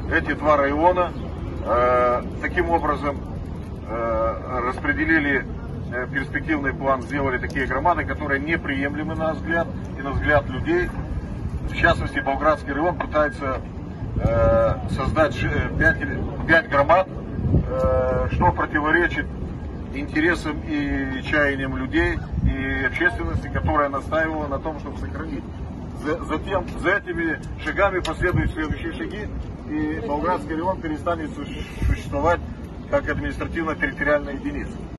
эти два района. Таким образом распределили перспективный план, сделали такие громады, которые неприемлемы на взгляд и на взгляд людей. В частности, Болградский район пытается создать 5 громад, что противоречит интересам и чаяниям людей и общественности, которая настаивала на том, чтобы сохранить. Затем за этими шагами последуют следующие шаги, и Болградский район перестанет существовать как административно-территориальная единица.